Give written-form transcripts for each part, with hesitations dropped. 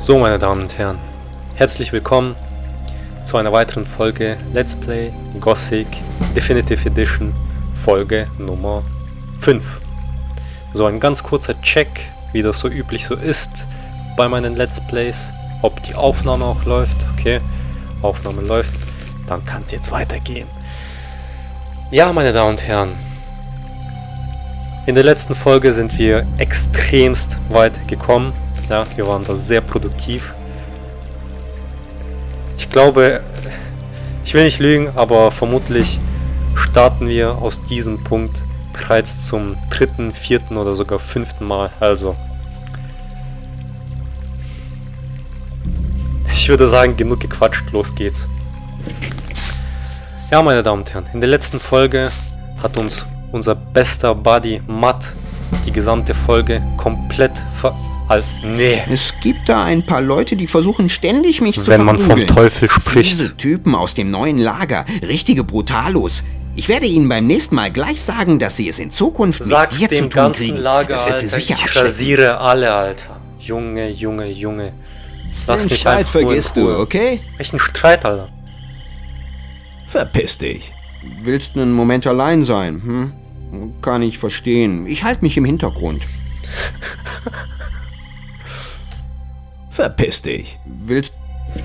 So, meine Damen und Herren, herzlich willkommen zu einer weiteren Folge Let's Play Gothic Definitive Edition, Folge Nummer 5. So, ein ganz kurzer Check, wie das so üblich so ist bei meinen Let's Plays, ob die Aufnahme auch läuft. Okay, Aufnahme läuft, dann kann es jetzt weitergehen. Ja, meine Damen und Herren, in der letzten Folge sind wir extremst weit gekommen. Ja, wir waren da sehr produktiv. Ich glaube, ich will nicht lügen, aber vermutlich starten wir aus diesem Punkt bereits zum 3., 4. oder sogar 5. Mal. Also, ich würde sagen, genug gequatscht, los geht's. Ja, meine Damen und Herren, in der letzten Folge hat uns unser bester Buddy Matt die gesamte Folge komplett Nee. Es gibt da ein paar Leute, die versuchen ständig mich zu Wenn man vom verprügeln. Teufel spricht. Diese Typen aus dem neuen Lager, richtige Brutalos. Ich werde ihnen beim nächsten Mal gleich sagen, dass sie es in Zukunft mit Sag's dir zu dem tun ganzen kriegen. Lager, Das wird sie Alter, sicher ich abschrecken. rasiere alle, Alter. Junge, Junge, Junge. Lass Den mich Streit einfach nur in vergisst du, Ruhe. okay? Welchen Streit, Alter? Verpiss dich. Willst einen Moment allein sein, hm? Kann ich verstehen. Ich halte mich im Hintergrund. Verpiss dich. Willst...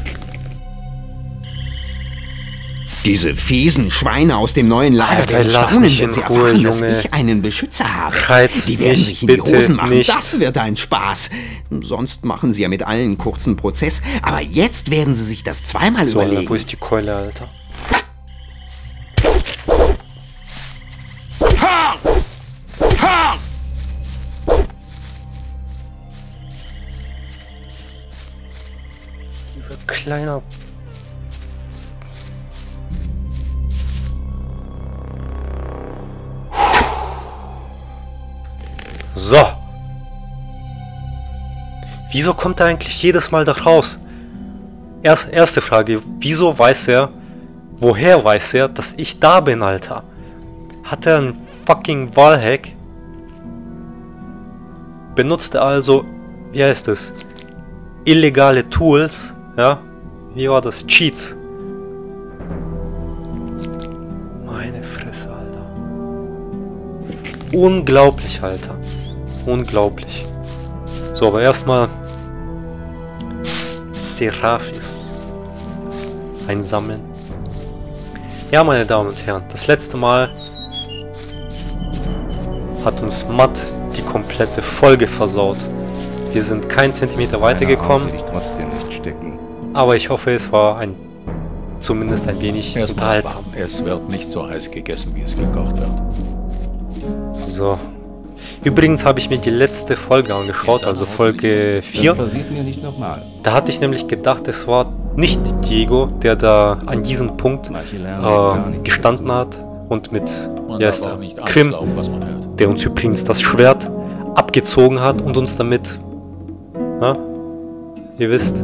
Diese fiesen Schweine aus dem neuen Lager Alter, werden lass staunen, mich wenn in sie Ruhe, erfahren, dass Junge. ich einen Beschützer habe. Reiz Die werden mich sich in die bitte Hosen machen. nicht. Das wird ein Spaß. Sonst machen sie ja mit allen kurzen Prozess. Aber jetzt werden sie sich das zweimal So, Alter, überlegen. wo ist die Keule, Alter? Dieser kleiner... So. Wieso kommt er eigentlich jedes Mal da raus? Erste Frage. Wieso weiß er, woher weiß er, dass ich da bin, Alter? Hat er einen fucking Wallhack? Benutzt er also, wie heißt es? Illegale Tools, ja? Wie war das? Cheats. Meine Fresse, Alter. Unglaublich, Alter. Unglaublich. So, aber erstmal Seraphis einsammeln. Ja, meine Damen und Herren, das letzte Mal hat uns Matt die komplette Folge versaut. Wir sind keinen Zentimeter weitergekommen, aber ich hoffe, es war zumindest ein wenig unterhaltsam. Es wird nicht so heiß gegessen, wie es gekocht wird. So. Übrigens habe ich mir die letzte Folge angeschaut, also Folge 4. Das passiert mir nicht nochmal. Da hatte ich nämlich gedacht, es war nicht Diego, der da an diesem Punkt gestanden hat und mit Man wie heißt darf der? auch nicht alles Krim, glauben, was man hört. der uns übrigens das Schwert abgezogen hat und uns damit, ihr wisst,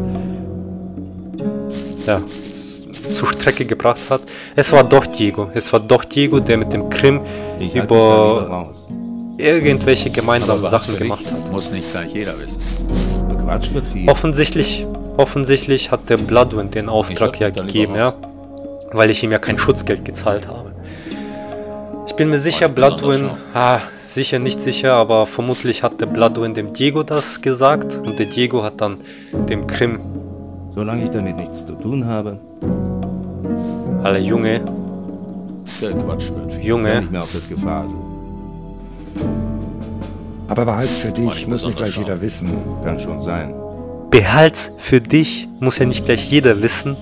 ja, zur Strecke gebracht hat. Es war doch Diego, der mit dem Krim über irgendwelche gemeinsamen Aber was Sachen für gemacht dich, hat. muss nicht gleich jeder wissen. Quatsch wird viel. Offensichtlich hat der Bloodwind den Auftrag ja Ich hab mich da gegeben, lieber ja, weil ich ihm ja kein Schutzgeld gezahlt habe. Ich bin mir sicher, ich besonders Bloodwind, sicher nicht sicher, aber vermutlich hat der Bloodwind dem Diego das gesagt und der Diego hat dann dem Krim, Solange ich damit nichts zu tun habe, alle Junge, Der Quatsch wird viel. Junge, nicht mehr auf das Gefasel. Aber behalt's für Mann, dich, ich muss muss nicht gleich unterschauen. jeder wissen. Kann schon sein. behalt's für dich, muss ja nicht gleich jeder wissen.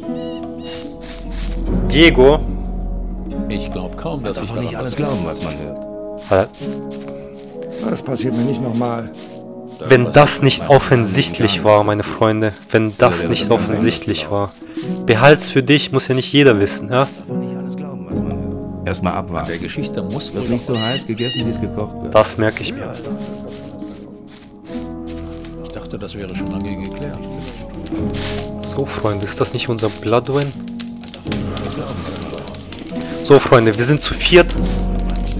Diego, Ich glaube kaum, Man dass ich darf auch nicht alles glauben, was man hört. Das passiert mir nicht nochmal. wenn das nicht offensichtlich war, meine Freunde, wenn das nicht offensichtlich war, behalt's für dich, muss ja nicht jeder wissen, ja? Man darf auch nicht alles glauben, was man hört. Erstmal Der abwarten. Geschichte muss wohl Wird nicht noch so heiß gegessen, wie es gekocht wird. Das merke ich mir. Ich dachte, das wäre schon lange geklärt. So, Freunde, ist das nicht unser Bloodwind? So, Freunde, wir sind zu viert.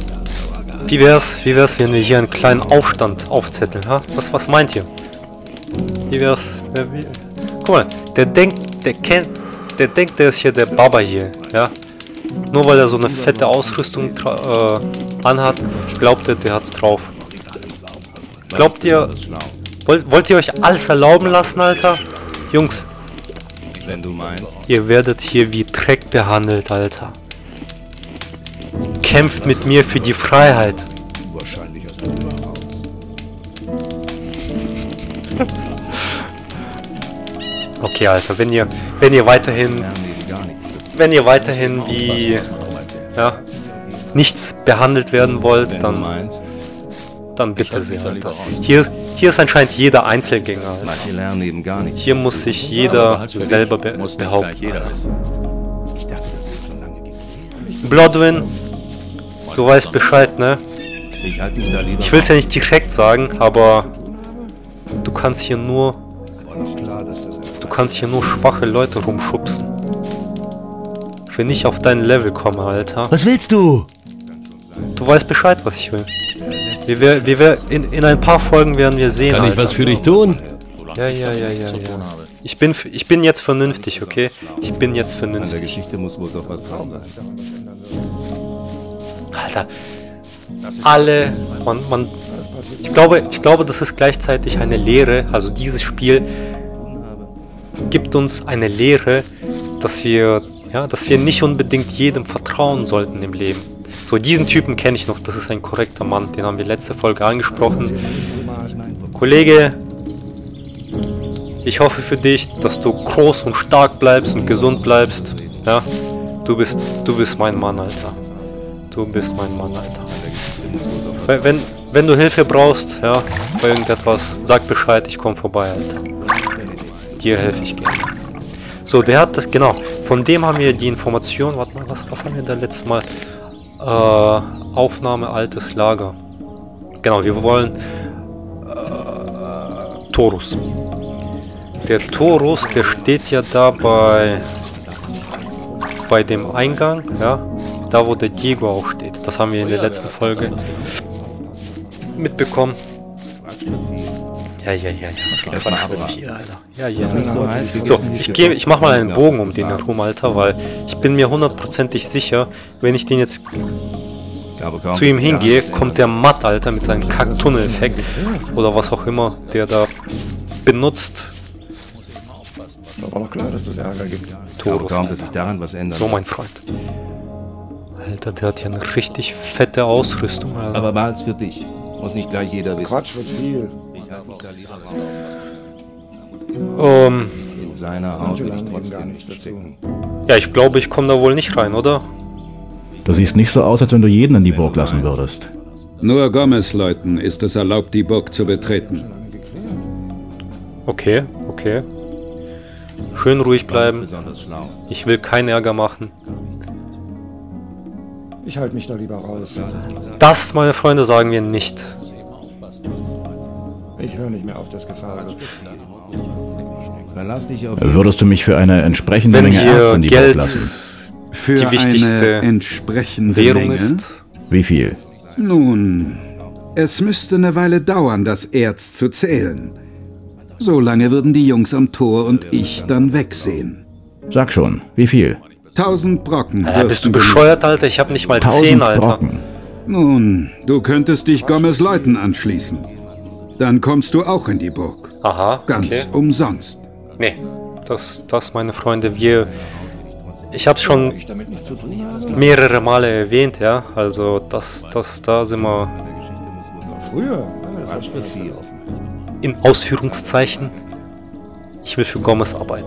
Wie wär's, wenn wir hier einen kleinen Aufstand aufzetteln, ha? Was meint ihr? Wie wär's? Guck mal, der denkt, der ist hier der Baba hier, ja? Nur weil er so eine fette Ausrüstung anhat, glaubt er, der hat's drauf. Glaubt ihr, wollt ihr euch alles erlauben lassen, Alter? Jungs, Wenn du meinst. ihr werdet hier wie Dreck behandelt, Alter. Kämpft mit mir für die Freiheit. Wahrscheinlich hast du dich raus. Okay, Alter, wenn ihr weiterhin wie ja, nichts behandelt werden wollt, Wenn du meinst. dann bitte sehr, Alter. Hier ist anscheinend jeder Einzelgänger, Alter. Manche lernen eben gar nichts. Hier muss sich jeder selber Muss nicht behaupten. gleich jeder wissen. Ich dachte, das ist schon lange geklärt. Bloodwin, du weißt Bescheid, ne? Ich halte mich da lieber. Ich will es ja nicht direkt sagen, aber du kannst hier nur schwache Leute rumschubsen. Wenn ich auf dein Level komme, Alter. Was willst du? Du weißt Bescheid, was ich will. In ein paar Folgen werden wir sehen, Kann ich Alter. was für dich tun? Ja. Ich bin jetzt vernünftig, okay? Ich bin jetzt An der vernünftig. Geschichte muss wohl doch was dran sein. Alter. Alle, ich glaube, das ist gleichzeitig eine Lehre, also dieses Spiel gibt uns eine Lehre, dass wir nicht unbedingt jedem vertrauen sollten im Leben. So, diesen Typen kenne ich noch, das ist ein korrekter Mann, den haben wir letzte Folge angesprochen. Kollege, ich hoffe für dich, dass du groß und stark bleibst und gesund bleibst. Ja, du bist mein Mann, Alter. Du bist mein Mann, Alter. Wenn du Hilfe brauchst, ja, bei irgendetwas, sag Bescheid, ich komme vorbei, Alter. Dir helfe ich gerne. So, der hat das, genau, von dem haben wir die Information, warte mal, was haben wir da letztes Mal? Aufnahme altes Lager. Genau, wir wollen Taurus. Der Taurus, der steht ja da bei dem Eingang, ja, da wo der Diego auch steht. Das haben wir in der letzten Folge mitbekommen. Ja. Erstmal abwarten. Ja. So heiß, wir So, wissen nicht, ich mach mal einen Bogen um den herum, Alter, weil ich bin mir hundertprozentig sicher, wenn ich den jetzt zu ihm hingehe, kommt der Matt, Alter, mit seinem Kack-Tunnel-Effekt oder was auch immer, der da benutzt. War doch klar, dass es Ärger gibt. Taurus. Kaum, dass sich daran was ändert. So, mein Freund. Alter, der hat ja eine richtig fette Ausrüstung, Alter. Aber behalt's für dich. Muss nicht gleich jeder wissen. Quatsch wird viel. Ich halte mich da lieber raus. In seiner Haut will ich trotzdem nicht stecken. Ja, ich glaube, ich komme da wohl nicht rein, oder? Du siehst nicht so aus, als wenn du jeden in die Burg lassen würdest. Nur Gomez-Leuten ist es erlaubt, die Burg zu betreten. Okay. Schön ruhig bleiben. Besonders schlau. Ich will keinen Ärger machen. Ich halte mich da lieber raus. Das, meine Freunde, sagen wir nicht. Ich höre nicht mehr auf das Gefasel. Verlass dich auf Würdest du mich für eine entsprechende Wenn Menge Erz hier in die Burg Geld lassen? Für die wichtigste eine entsprechende Währung Menge? ist. Wie viel? Nun, es müsste eine Weile dauern, das Erz zu zählen. So lange würden die Jungs am Tor und ich dann wegsehen. Sag schon, wie viel? 1000 Brocken. Alter, bist du dürften bescheuert, Alter? Ich habe nicht mal 10, 1000 Alter. Brocken. Nun, du könntest dich Gomez Leuten anschließen. Dann kommst du auch in die Burg. Aha, Ganz okay. umsonst. Nee, das, meine Freunde, ich habe es schon mehrere Male erwähnt, ja. Also, da sind wir Früher, das wird viel. in Ausführungszeichen. Ich will für Gomez arbeiten.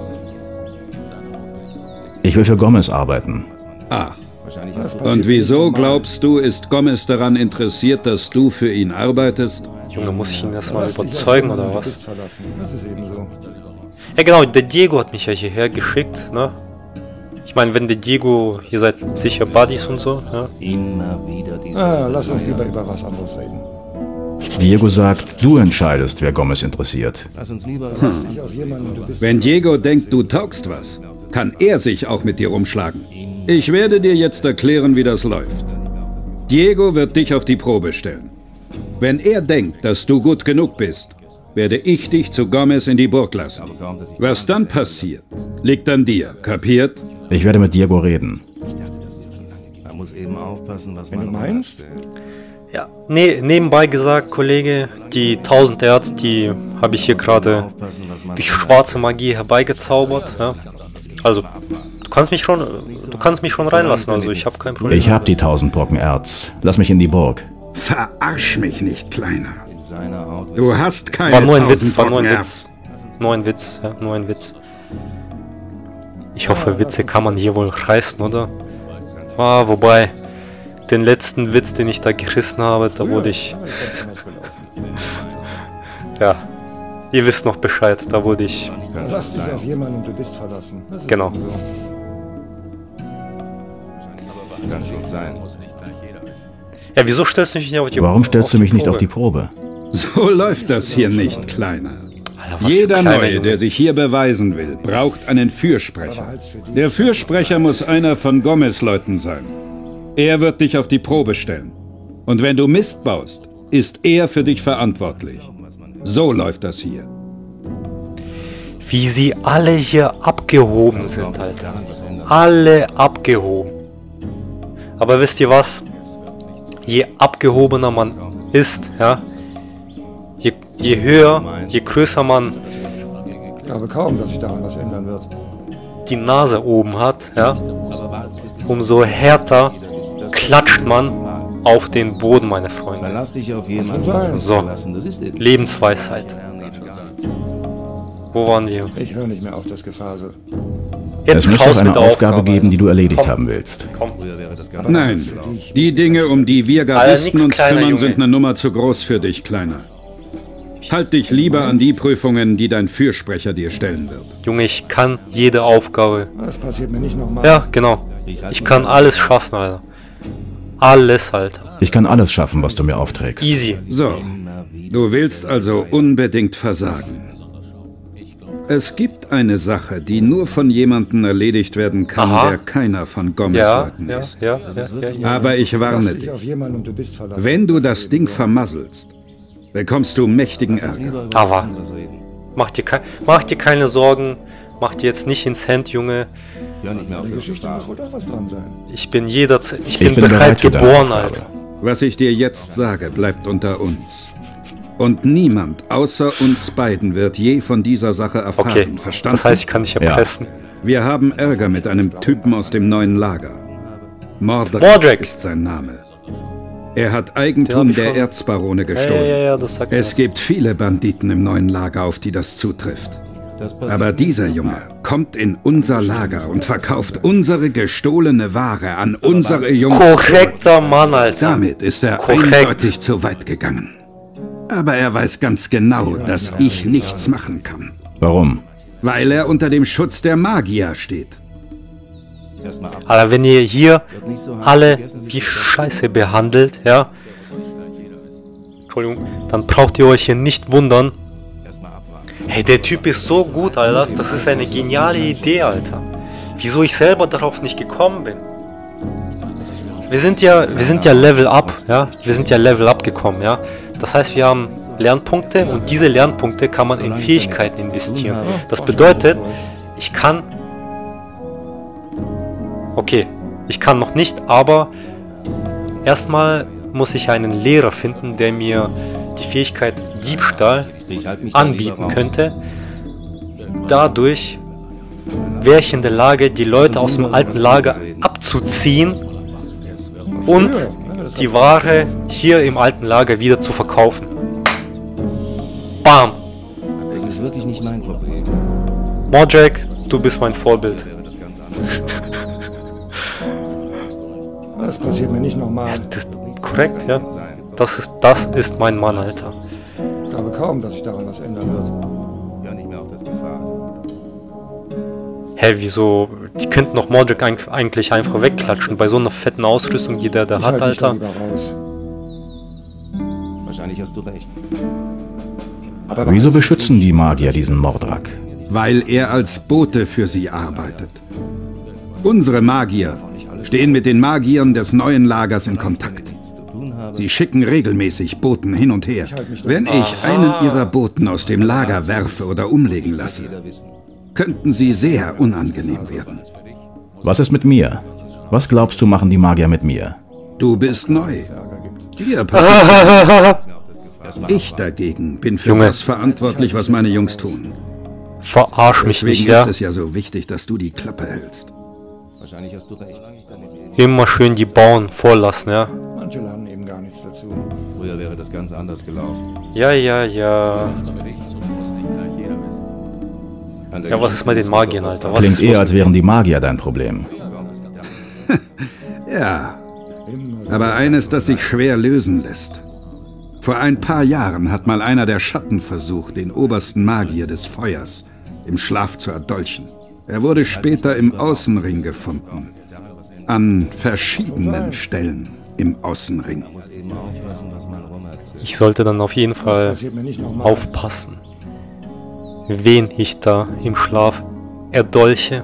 Ich will für Gomez arbeiten. Ah, Wahrscheinlich hast du und wieso glaubst du, ist Gomez daran interessiert, dass du für ihn arbeitest? Junge, muss ich ihn erstmal überzeugen oder was? Verlassen. Das ist eben so. Ja genau, der Diego hat mich ja hierher geschickt, ne? Ich meine, wenn der Diego, ihr seid sicher Buddies und so, ja? immer wieder diese... Lass uns lieber über was anderes reden. Diego sagt, du entscheidest, wer Gomez interessiert. Lass uns lieber... Ich auf jemanden, du bist Wenn Diego denkt, du taugst was, kann er sich auch mit dir rumschlagen. Ich werde dir jetzt erklären, wie das läuft. Diego wird dich auf die Probe stellen. Wenn er denkt, dass du gut genug bist, werde ich dich zu Gomez in die Burg lassen. Was dann passiert, liegt an dir, kapiert? Ich werde mit Diego reden. Man muss eben aufpassen, was Wenn man du meinst? Ja, nee, nebenbei gesagt, Kollege, die 1000 Erz, die habe ich hier gerade durch schwarze Magie herbeigezaubert. Ja. Also, du kannst mich schon reinlassen, also ich habe kein Problem. Ich habe die 1000 Brocken Erz. Lass mich in die Burg. Verarsch mich nicht, Kleiner. in seiner Haut. Du hast keine War nur ein Witz, 1000 war nur ein Brocken Witz. Nur ein Witz, ja, nur ein Witz. Ich hoffe, Witze kann man hier wohl reißen, oder? Ah, wobei, den letzten Witz, den ich da gerissen habe, da wurde ich... Ja, ihr wisst noch Bescheid, da wurde ich... Lass dich auf jemanden und du bist verlassen. Das ist Genau. eben so. Kann schon sein. Ja, wieso stellst du mich nicht auf die Warum stellst du mich nicht auf die Probe? Probe? So läuft das hier nicht, Kleiner. Alter, was Jeder für kleiner Neue, Junge. der sich hier beweisen will, braucht einen Fürsprecher. Der Fürsprecher muss einer von Gomez-Leuten sein. Er wird dich auf die Probe stellen. Und wenn du Mist baust, ist er für dich verantwortlich. So läuft das hier. Wie sie alle hier abgehoben sind, Alter. Alle abgehoben. Aber wisst ihr was? Je abgehobener man ist, ja, je höher, je größer man Ich glaube kaum, dass sich daran was ändern wird. die Nase oben hat, ja, umso härter klatscht man auf den Boden, meine Freunde. Verlass dich auf jemanden. So. Verlassen, das ist eben. Lebensweisheit. Wo waren wir? Ich höre nicht mehr auf das Gefasel. Jetzt Es muss raus doch eine mit der Aufgabe geben, die du erledigt Komm. haben willst. Komm. Früher wäre das ganz Nein, die Dinge, um die wir Gardisten nix, uns kleiner kümmern, Junge. sind eine Nummer zu groß für dich, Kleiner. Halt dich lieber an die Prüfungen, die dein Fürsprecher dir stellen wird. Junge, ich kann jede Aufgabe. Das passiert mir nicht nochmal. Ja, genau. Ich kann alles schaffen, Alter. Alles, Alter. Ich kann alles schaffen, was du mir aufträgst. Easy. So, du willst also unbedingt versagen. Es gibt eine Sache, die nur von jemandem erledigt werden kann, Aha. der keiner von Ja, Gomez-Leuten ja, ist. ja, ja. Aber ich Lass warne dich dich. auf jemanden und du bist verlassen. Wenn du das Ding vermasselst, bekommst du mächtigen Ärger. Aber mach dir keine Sorgen. Mach dir jetzt nicht ins Hemd, Junge. Ja, nicht mehr auf Die das Geschichte muss wohl doch was dran sein. Ich bin jederzeit. Ich Ich bin bin bereit für deine geboren, Aufgabe. Alter. Was ich dir jetzt sage, bleibt unter uns. Und niemand außer uns beiden wird je von dieser Sache erfahren, Okay. verstanden? Das heißt, ich kann dich erpressen. Wir haben Ärger mit einem Typen aus dem neuen Lager. Mordred. Mordred ist sein Name. Er hat Den hab Eigentum ich der schon- Erzbarone Ja, gestohlen. ja, das sagt Es gibt viele Banditen im neuen Lager, auf die das zutrifft. Aber dieser Junge kommt in unser Lager und verkauft unsere gestohlene Ware an unsere Jungs. Korrekter Mann, Alter. Damit ist er Korrekt. eindeutig zu weit gegangen. Aber er weiß ganz genau, dass ich nichts machen kann. Warum? Weil er unter dem Schutz der Magier steht. Erstmal ab. Aber wenn ihr hier Wird nicht so hart alle gegessen, wie Scheiße behandelt, ja, Entschuldigung, dann braucht ihr euch hier nicht wundern. Erstmal abwarten. Hey, der Typ ist so gut, Alter. Das ist eine geniale Idee, Alter. Wieso ich selber darauf nicht gekommen bin. Wir sind ja Level Up, ja. Wir sind ja Level Up gekommen, ja. Das heißt, wir haben Lernpunkte und diese Lernpunkte kann man in Fähigkeiten investieren. Das bedeutet, ich kann... Okay, ich kann noch nicht, aber erstmal muss ich einen Lehrer finden, der mir die Fähigkeit Diebstahl Ich halte mich da lieber anbieten raus. könnte. Dadurch wäre ich in der Lage, die Leute aus dem alten Lager abzuziehen und die Ware hier im alten Lager wieder zu verkaufen. Bam! Das ist wirklich nicht mein Problem. Mordred, du bist mein Vorbild. Wäre das ganz anders. Das passiert mir nicht nochmal. Das ist korrekt, ja. Das ist mein Mann, Alter. Ich glaube kaum, dass sich daran was ändern wird. Ja, nicht mehr auf das Gefahr. Hä, wieso? Die könnten noch Mordred eigentlich einfach wegklatschen bei so einer fetten Ausrüstung, die der Ich hat, halte mich da Alter. lieber raus. Wahrscheinlich hast du recht. Aber Wieso beschützen die Magier diesen Mordrak? Weil er als Bote für sie arbeitet. Unsere Magier stehen mit den Magiern des neuen Lagers in Kontakt. Nichts zu tun habe. Sie schicken regelmäßig Boten hin und her. Wenn ich einen Ihrer Boten aus dem Lager werfe oder umlegen lasse, könnten Sie sehr unangenehm werden. Was ist mit mir? Was glaubst du, machen die Magier mit mir? Du bist neu. Dir passiert. Ich dagegen bin für das verantwortlich, was meine Jungs tun. Verarsch mich nicht, Deswegen ja? ist es ja so wichtig, dass du die Klappe hältst. Wahrscheinlich hast du recht. Immer schön die Bauern vorlassen, ja? Manche lernen eben gar nichts dazu. Früher wäre das ganz anders gelaufen. Ja, ja, ja. An der Ja, was ist mit den Magiern, Alter? Was Klingt ist los eher, als wären die Magier dein Problem. Ja, aber eines, das sich schwer lösen lässt. Vor ein paar Jahren hat mal einer der Schatten versucht, den obersten Magier des Feuers im Schlaf zu erdolchen. Er wurde später im Außenring gefunden. An verschiedenen Stellen im Außenring. Ich sollte dann auf jeden Fall Passiert mir nicht nochmal. aufpassen, wen ich da im Schlaf erdolche.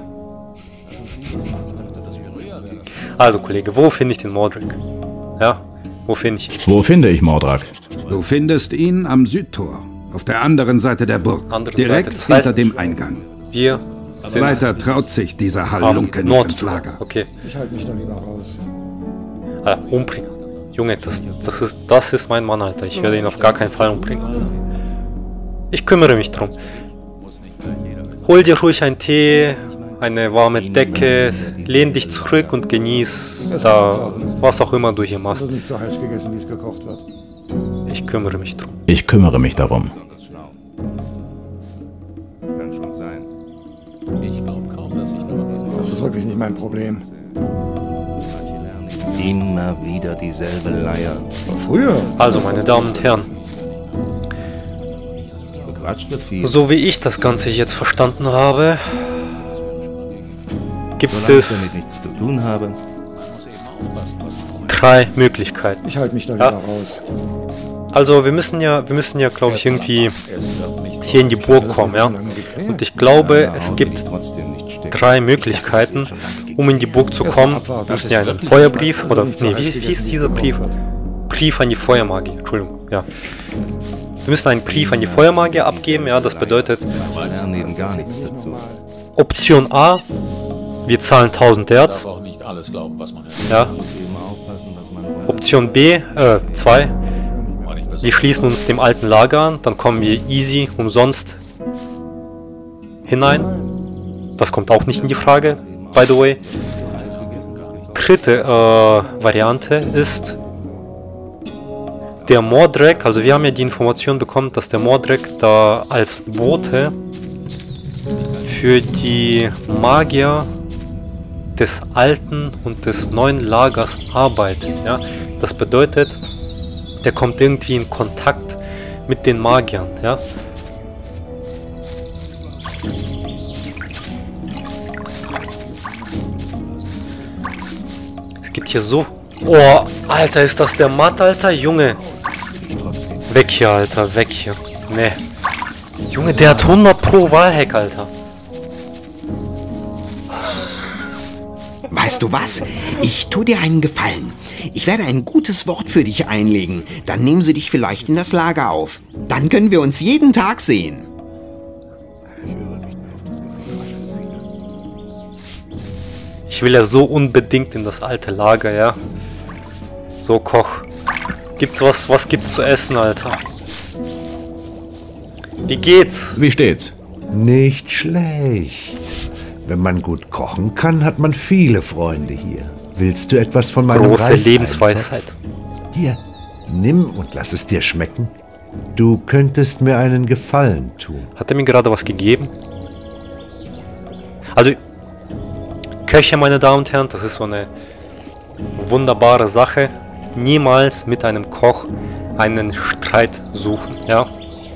Also, Kollege, wo finde ich den Mordric? Ja, wo finde ich ihn? Wo finde ich Mordrak? Du findest ihn am Südtor, auf der anderen Seite der Burg, Andere direkt Seite, das heißt- hinter dem Eingang. Wir sind Weiter traut sich dieser am Halunke nicht ins Nordtor. Lager. Okay. Ich halte mich da lieber raus. Umbringen. Junge, das ist mein Mann, Alter. Ich werde ihn auf gar keinen Fall umbringen. Ich kümmere mich drum. Hol dir ruhig einen Tee, eine warme Decke, lehn dich zurück und genieß da, was auch immer du hier Es machst. wird nicht so heiß gegessen, wie es gekocht wird. Ich kümmere mich drum. Ich kümmere mich darum. besonders schlau. Kann schon sein. Ich glaube kaum, dass ich das Das ist wirklich nicht mein Problem. Immer wieder dieselbe Leier. Aber früher. Also, meine Damen und Herren, Bequatscht wird viel. so wie ich das Ganze jetzt verstanden habe, gibt Solange ich es damit nichts zu tun habe. 3 Möglichkeiten. Ich halte mich da Ja. lieber raus. Also, wir müssen ja, glaube ich, irgendwie hier in die Burg kommen, ja? Und ich glaube, es gibt 3 Möglichkeiten, um in die Burg zu kommen. Wir müssen ja einen Feuerbrief, oder, nee, wie hieß dieser Brief? Brief an die Feuermagie, Entschuldigung, ja. Wir müssen einen Brief an die Feuermagie abgeben, ja, das bedeutet, lernen eben gar nichts dazu. Option A, wir zahlen 1000 darf Erz, auch nicht alles glauben, was man hört. ja. Muss eben aufpassen, dass man Option B, 2, wir schließen uns dem alten Lager an, dann kommen wir easy, umsonst hinein. Das kommt auch nicht in die Frage, by the way. Dritte Variante ist der Mordric. Also wir haben ja die Information bekommen, dass der Mordric da als Bote für die Magier des alten und des neuen Lagers arbeitet. Ja? Das bedeutet, der kommt irgendwie in Kontakt mit den Magiern. Ja? Es gibt hier so... Oh, Alter, ist das der Matt, Alter? Junge. Weg hier, Alter, weg hier. Nee. Junge, der hat 100 pro Wahlhack, Alter. Weißt du was? Ich tu dir einen Gefallen. Ich werde ein gutes Wort für dich einlegen. Dann nehmen sie dich vielleicht in das Lager auf. Dann können wir uns jeden Tag sehen. Ich will ja so unbedingt in das alte Lager, ja. So, Koch. Gibt's was gibt's zu essen, Alter? Wie geht's? Wie steht's? Nicht schlecht. Wenn man gut kochen kann, hat man viele Freunde hier. Willst du etwas von meinem Große Reis Lebensweisheit. Hier, nimm und lass es dir schmecken. Du könntest mir einen Gefallen tun. Hat er mir gerade was gegeben? Also, Köche, meine Damen und Herren, das ist so eine wunderbare Sache. Niemals mit einem Koch einen Streit suchen, ja.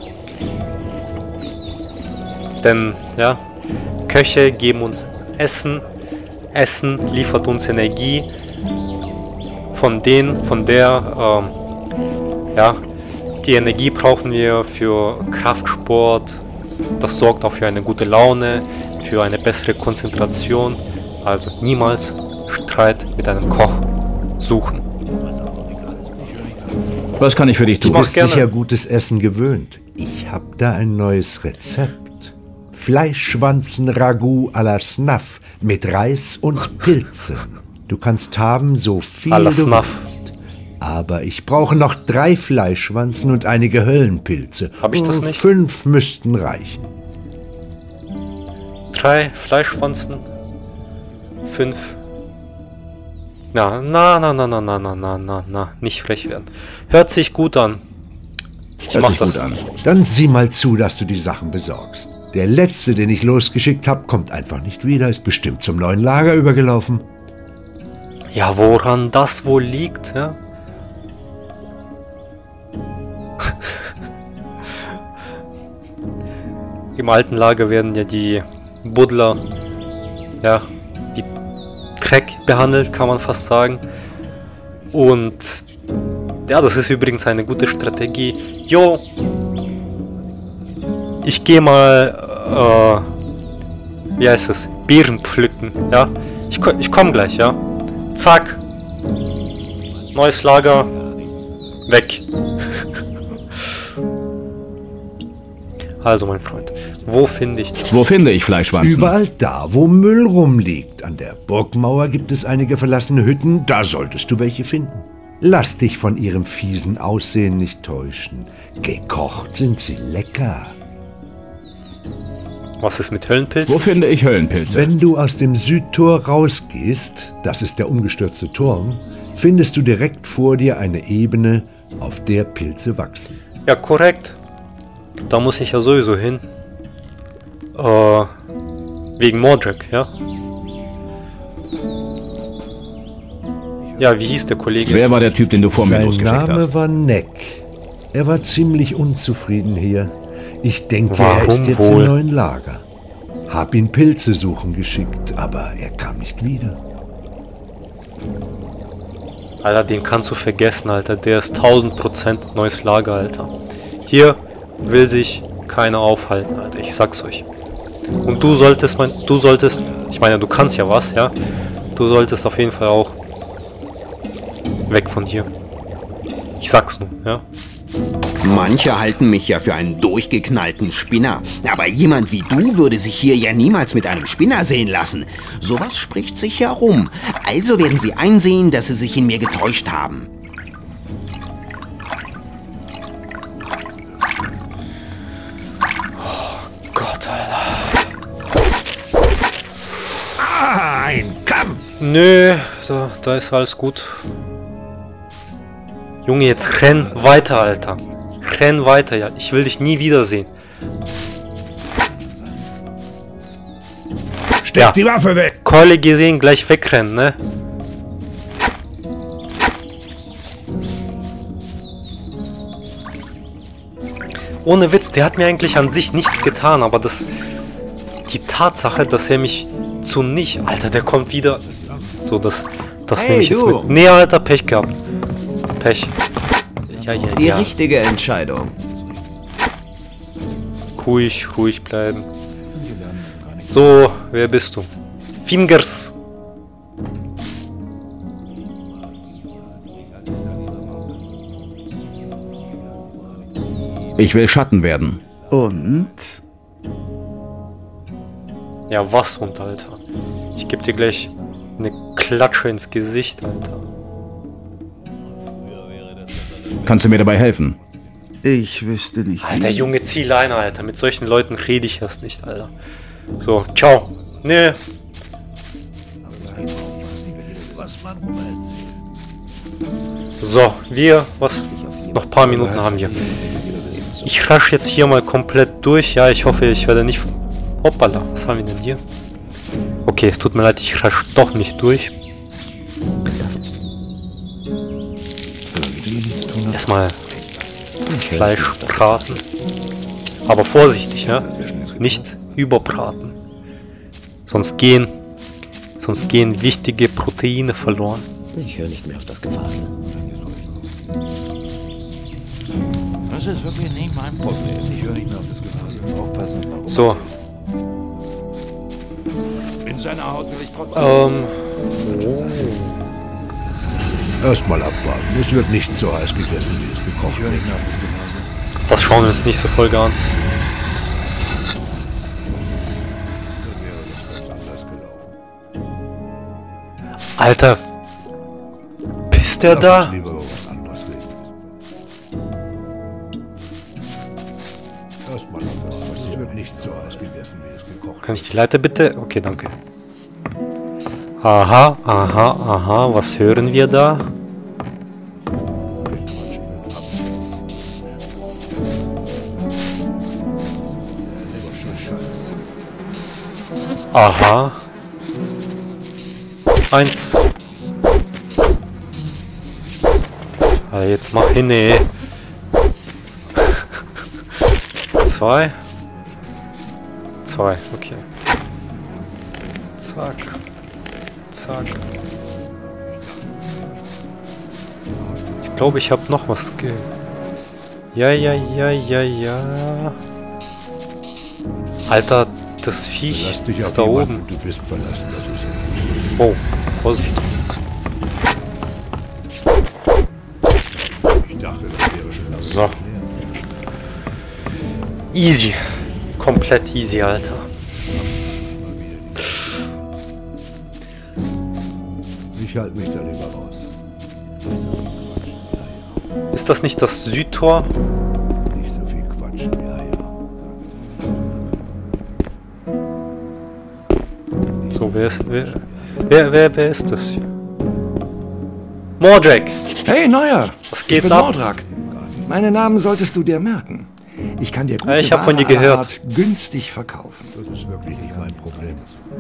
Denn, ja, Köche geben uns Essen. Essen liefert uns Energie. Von der, ja, die Energie brauchen wir für Kraftsport. Das sorgt auch für eine gute Laune, für eine bessere Konzentration. Also niemals Streit mit einem Koch suchen. Was kann ich für dich Du tun? bist sicher gutes Essen gewöhnt. Ich hab da ein neues Rezept. Fleischschwanzen-Ragout à la Snaf mit Reis und Pilze. Du kannst haben, so viel À la du Snaf. willst. Aber ich brauche noch 3 Fleischschwanzen und einige Höllenpilze. Hab ich das nicht? 5 müssten reichen. 3 Fleischschwanzen. 5. Na, nicht frech werden. Hört sich gut an. Ich Hört mach sich das. gut an. Dann sieh mal zu, dass du die Sachen besorgst. Der letzte, den ich losgeschickt habe, kommt einfach nicht wieder, ist bestimmt zum neuen Lager übergelaufen. Ja, woran das wohl liegt, ja? Im alten Lager werden ja die Buddler, ja, wie Crack behandelt, kann man fast sagen. Und ja, das ist übrigens eine gute Strategie. Jo, ich gehe mal, wie heißt es, Beeren pflücken, ja? Ich komme gleich, ja? Zack. Neues Lager. Weg. Also, mein Freund, wo finde ich das? Wo finde ich Fleischschwanzen? Überall da, wo Müll rumliegt. An der Burgmauer gibt es einige verlassene Hütten, da solltest du welche finden. Lass dich von ihrem fiesen Aussehen nicht täuschen. Gekocht sind sie lecker. Was ist mit Höllenpilz? Wo finde ich Höllenpilze? Wenn du aus dem Südtor rausgehst, das ist der umgestürzte Turm, findest du direkt vor dir eine Ebene, auf der Pilze wachsen. Ja, korrekt. Da muss ich ja sowieso hin. Wegen Mordrak, ja? Ja, wie hieß der Kollege? Wer war der Typ, den du vor mir Sein losgeschickt Name hast? war Neck. Er war ziemlich unzufrieden hier. Ich denke, Warum er ist jetzt wohl? im neuen Lager. Hab ihn Pilze suchen geschickt, aber er kam nicht wieder. Alter, den kannst du vergessen, Alter. Der ist 1000% neues Lager, Alter. Hier will sich keiner aufhalten, Alter. Ich sag's euch. Und du solltest, ich meine, du kannst ja was, ja? Du solltest auf jeden Fall auch weg von hier. Ich sag's nur, ja? Manche halten mich ja für einen durchgeknallten Spinner. Aber jemand wie du würde sich hier ja niemals mit einem Spinner sehen lassen. Sowas spricht sich herum. Also werden sie einsehen, dass sie sich in mir getäuscht haben. Gott, Alter. Ein Kampf! Nö, da ist alles gut. Junge, jetzt renn weiter, Alter. Renn weiter, ja. Ich will dich nie wiedersehen. Steck Ja. die Waffe weg! Keule gesehen, gleich wegrennen, ne? Ohne Witz, der hat mir eigentlich an sich nichts getan, aber die Tatsache, dass er mich zu nicht... Alter, der kommt wieder... So, das Hey, nehme ich jetzt du. mit. Nee, Alter, Pech gehabt. Pech. Ja, Die richtige Entscheidung. Ruhig bleiben. So, wer bist du? Fingers. Ich will Schatten werden. Und? Ja, was und, Alter? Ich geb dir gleich eine Klatsche ins Gesicht, Alter. Kannst du mir dabei helfen? Ich wüsste nicht. Alter, Junge, zieh Leine, Alter. Mit solchen Leuten rede ich erst nicht, Alter. So, ciao. Nee. So, noch ein paar Minuten haben wir. Ich rasch jetzt hier mal komplett durch. Ja, ich hoffe, ich werde nicht... Hoppala, was haben wir denn hier? Okay, es tut mir leid, ich rasch doch nicht durch. Erstmal das Fleisch braten. Aber vorsichtig, ja? Nicht überbraten. Sonst gehen wichtige Proteine verloren. Ich höre nicht mehr auf das Gefasel. Das ist wirklich nicht mein Problem. Ich höre nicht mehr auf das Gefasel. Aufpassen, dass man So, in seiner Haut will ich trotzdem. Erstmal abwarten. Es wird nicht so heiß gegessen, wie es gekocht wird. Das schauen wir uns nicht so Folge an. Alter, bist der da? Lieber über was anderes reden. Erstmal abwarten. Es wird nicht so heiß gegessen, wie es gekocht wird. Kann ich die Leiter bitte? Okay, danke. Aha, aha, aha, was hören wir da? Aha. 1. Ah, jetzt mach hin, ey. 2. 2, okay. Zack. Zack. Ich glaube, ich habe noch was ge... Ja. Alter, das Viech Lass dich ist auf da jemanden, oben. Du bist verlassen, das ist ja. Oh, Vorsicht. Ich dachte, das wäre schon lange So. geklärt. Easy. Komplett easy, Alter. Ich halte mich da lieber raus. Ist das nicht das Südtor? Nicht so viel quatschen, ja. So, wer ist das hier? Mordrak! Hey, Neuer! Was Ich geht bin ab? Mordrak. Meine Namen solltest du dir merken. Ich kann dir gute Ich hab von dir Ware aller gehört. Art günstig verkaufen. Das ist wirklich nicht mein Problem.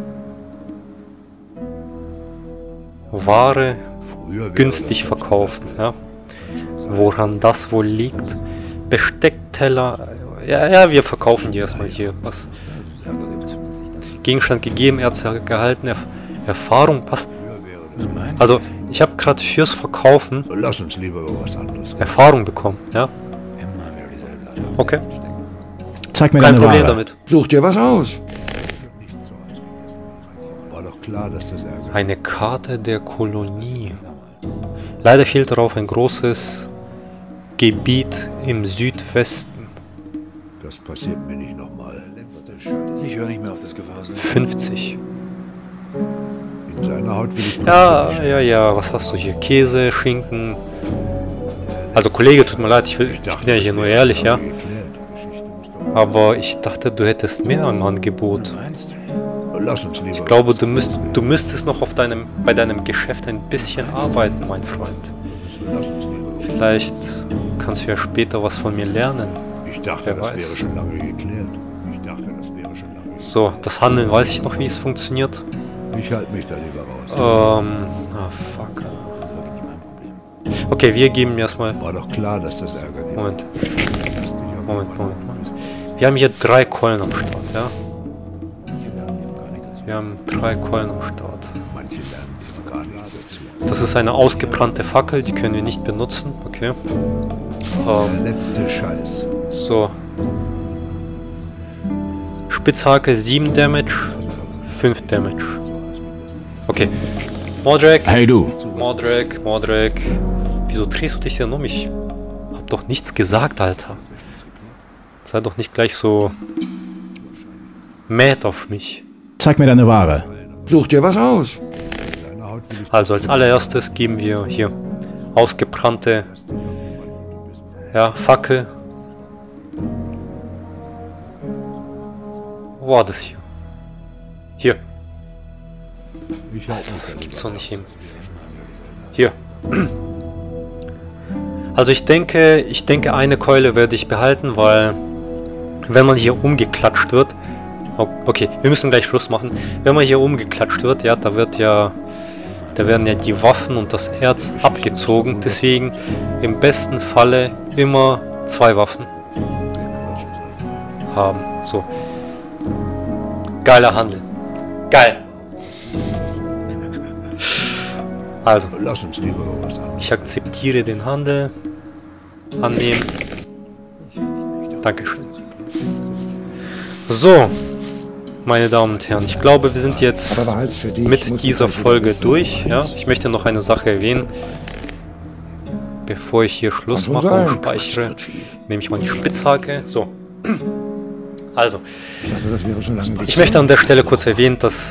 Ware Früher wäre günstig das verkaufen, ja. Woran das wohl liegt? Besteckteller. Ja, wir verkaufen dir erstmal hier was. Gegenstand gegeben, Erz gehalten, Erfahrung, was? Also, ich habe gerade fürs Verkaufen Lass uns lieber über was anderes reden. Erfahrung bekommen, ja? Okay, Zeig mir kein deine Problem Ware. damit. Such dir was aus. War doch klar, dass das Ärger. Eine Karte der Kolonie. Leider fehlt darauf ein großes Gebiet im Südwesten. Das passiert mir nicht nochmal. Ich höre nicht mehr auf das Gewasel. 50. In seiner Haut will ich Ja, was hast du hier? Käse, Schinken. Also Kollege, tut mir leid, ich bin ja hier nur ehrlich, ja. Aber ich dachte, du hättest mehr im Angebot. Lass uns lieber. Ich glaube, du müsstest noch auf bei deinem Geschäft ein bisschen arbeiten, mein Freund. Lass uns lieber. Vielleicht kannst du ja später was von mir lernen. Ich dachte, Wer das weiß. wäre schon lange geklärt. Ich dachte, das wäre schon lange geklärt. So, das Handeln weiß ich noch, wie es funktioniert. Ich halte mich da lieber raus. Fuck. Okay, wir geben erstmal... War doch klar, dass das Ärger gibt. Moment. Lass dich auf Moment. jemanden. Wir haben hier 3 Keulen am Start, ja? Wir haben 3 Keulen am Start. Manche lernen eben gar nichts dazu. Das ist eine ausgebrannte Fackel, die können wir nicht benutzen, okay? Der letzte Scheiß. So. Spitzhacke 7 Damage, 5 Damage. Okay. Mordrak. Hey du, Mordrak. Wieso drehst du dich denn um? Ich hab doch nichts gesagt, Alter. Sei doch nicht gleich so mad auf mich. zeig mir deine Ware. Such dir was aus. Deine Haut will ich Also als allererstes geben wir hier ausgebrannte Fackel. Wo war das hier? Hier. Ich halte mich Das da gibt's lieber doch nicht hin. Hier. Also ich denke, eine Keule werde ich behalten, weil wenn man hier umgeklatscht wird, okay, wir müssen gleich Schluss machen. Wenn man hier umgeklatscht wird, ja, da werden ja die Waffen und das Erz abgezogen. Deswegen im besten Falle immer 2 Waffen haben. So. Geiler Handel. Geil. Also, Lass uns lieber über was anderes. ich akzeptiere den Handel. Annehmen. Dankeschön. So, meine Damen und Herren, ich glaube, wir sind jetzt Aber behalt's für dich. mit Musst du dieser gleich wieder Folge wissen. durch. Ja, ich möchte noch eine Sache erwähnen. bevor ich hier Schluss Kann schon mache sein. und speichere, nehme ich mal die Spitzhacke. So. Also, Ich dachte, das wäre schon lange ich möchte an der Stelle kurz erwähnen, dass Ich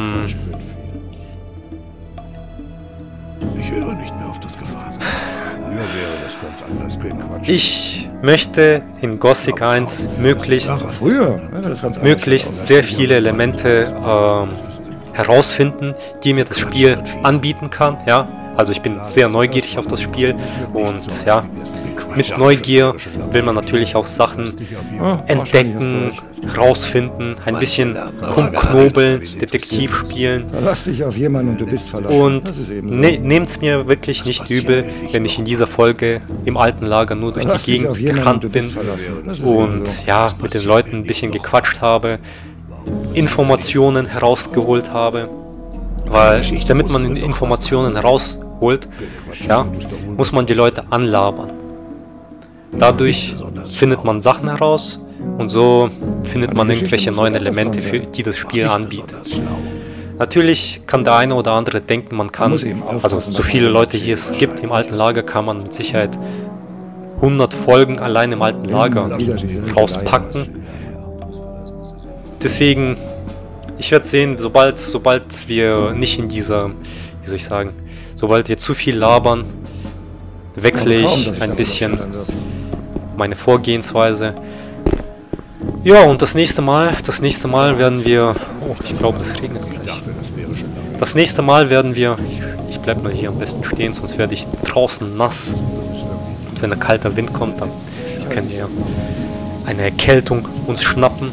höre nicht mehr auf das Gefasel. Früher wäre das ganz anders. Kein Quatsch. ich möchte in Gothic 1 Früher wäre das ganz anders. möglichst sehr viele Elemente herausfinden, die mir das Spiel anbieten kann, ja. Also ich bin sehr neugierig auf das Spiel und ja, mit Neugier will man natürlich auch Sachen entdecken, rausfinden, ein bisschen rumknobeln, Detektiv spielen. Verlass dich auf jemanden und du bist verlassen. Und Das ist eben so. nehmt's mir wirklich nicht übel, wenn ich in dieser Folge im alten Lager nur durch Verlass die dich Gegend auf jemanden und gerannt du bin bist verlassen. Das ist eben und so. ja, mit den Leuten ein bisschen gequatscht habe, Informationen herausgeholt habe, weil damit man Informationen herausholt, ja, muss man die Leute anlabern. Dadurch findet man Sachen heraus und so findet man irgendwelche neuen Elemente, die das Spiel anbietet. Natürlich kann der eine oder andere denken, man kann, also so viele Leute hier es gibt im alten Lager, kann man mit Sicherheit 100 Folgen allein im alten Lager rauspacken. Deswegen, ich werde sehen, sobald wir nicht in dieser, wie soll ich sagen, sobald wir zu viel labern, wechsle ich ein bisschen meine Vorgehensweise. Ja, und das nächste Mal werden wir, oh, ich glaube, das regnet gleich. Das nächste Mal werden wir, ich bleib mal hier am besten stehen, sonst werde ich draußen nass. Und wenn ein kalter Wind kommt, dann können wir eine Erkältung uns schnappen.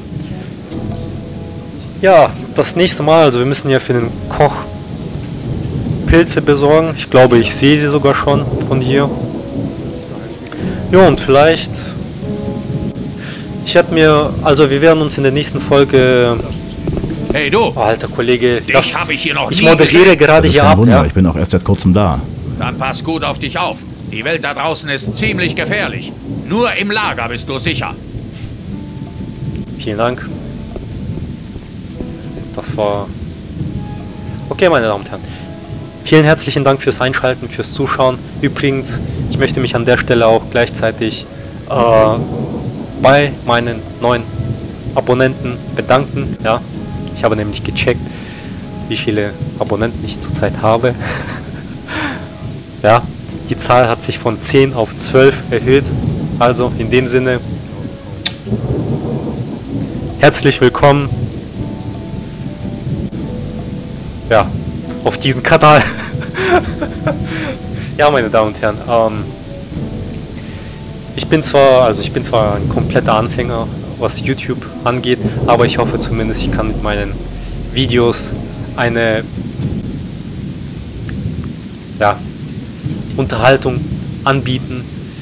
Ja, das nächste Mal, also wir müssen ja für den Koch Pilze besorgen. Ich glaube, ich sehe sie sogar schon von hier. Ja, und vielleicht... Ich hätte mir... Also wir werden uns in der nächsten Folge... Hey du! Oh, alter Kollege, Dich habe ich hier noch ich nie moderiere gesehen. gerade Das ist hier kein ab, Wunder, ja. ich bin auch erst seit kurzem da. Dann pass gut auf dich auf. Die Welt da draußen ist ziemlich gefährlich. Nur im Lager bist du sicher. Vielen Dank. Das war... Okay, meine Damen und Herren. Vielen herzlichen Dank fürs Einschalten, fürs Zuschauen. Übrigens, ich möchte mich an der Stelle auch gleichzeitig bei meinen neuen Abonnenten bedanken. Ja, ich habe nämlich gecheckt, wie viele Abonnenten ich zurzeit habe. Ja, die Zahl hat sich von 10 auf 12 erhöht. Also in dem Sinne, herzlich willkommen. Ja, auf diesem Kanal. Ja, meine Damen und Herren, ich bin zwar ein kompletter Anfänger, was YouTube angeht, aber ich hoffe zumindest, ich kann mit meinen Videos eine Unterhaltung anbieten.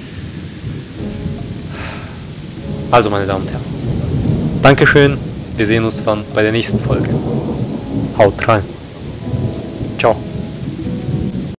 Also, meine Damen und Herren, Dankeschön, wir sehen uns dann bei der nächsten Folge. Haut rein. Ciao.